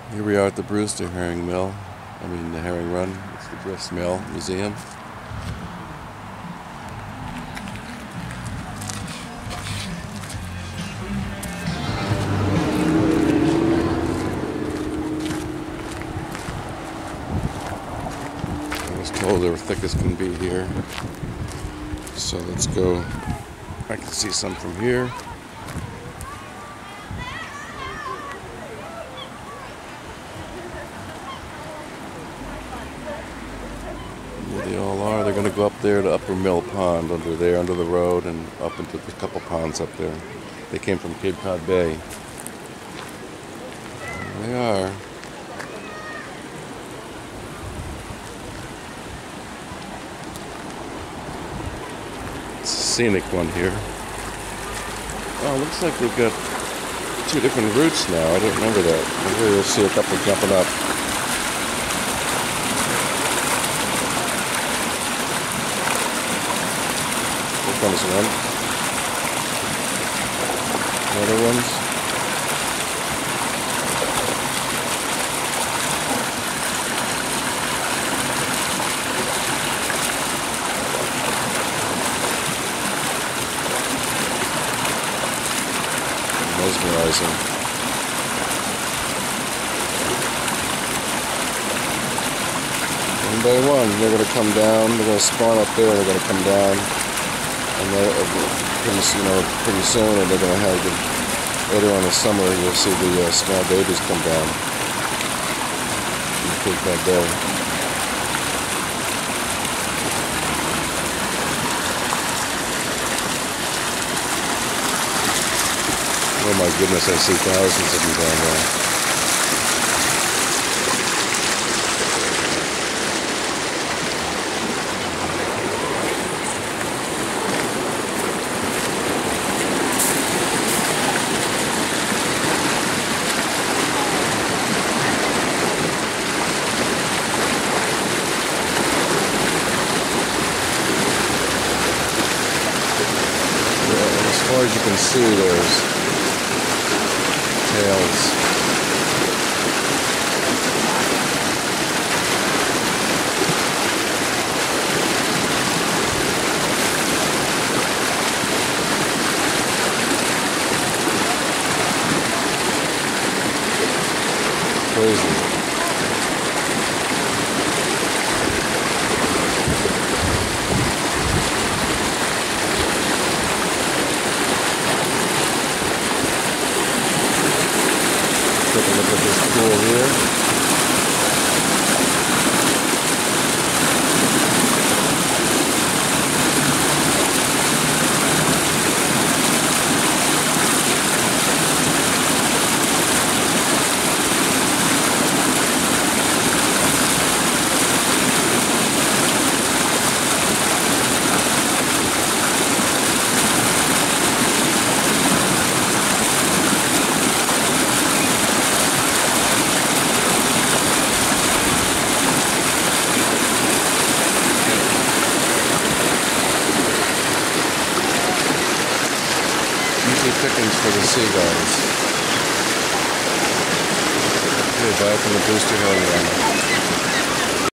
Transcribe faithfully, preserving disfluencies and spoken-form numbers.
Here we are at the Brewster herring mill. I mean the herring run. It's the grist mill museum. I was told they were thick as can be here. So let's go. I can see some from here. There they all are. They're going to go up there to Upper Mill Pond, under there, under the road, and up into a couple ponds up there. They came from Cape Cod Bay. There they are. It's a scenic one here. Oh, looks like they've got two different routes now. I didn't remember that. Here you'll see a couple jumping up. Here comes one. Another one's. Mesmerizing. One by one, they're going to come down. They're going to spawn up there. They're going to come down, and then pretty, you know, pretty soon, and they're going to have the, later on in the summer, you'll see the uh, small babies come down in the Cape Cod Bay. Oh my goodness, I see thousands of them down there. Yeah, as far as you can see, there's tails. Crazy. Take a look at this pool here. Easy pickings for the seagulls. Okay, bye from the Brewster herring run.